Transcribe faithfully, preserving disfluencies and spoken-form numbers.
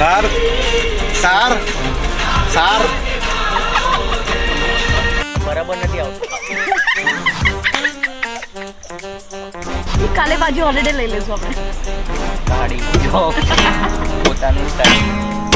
સાર સાર સાર બરાબર નથી આવતું. કાલે બાજુ હોલિડે લઈ લેશું આપણે. ગાડી જોબ પોતાનું સ્ટાઈલ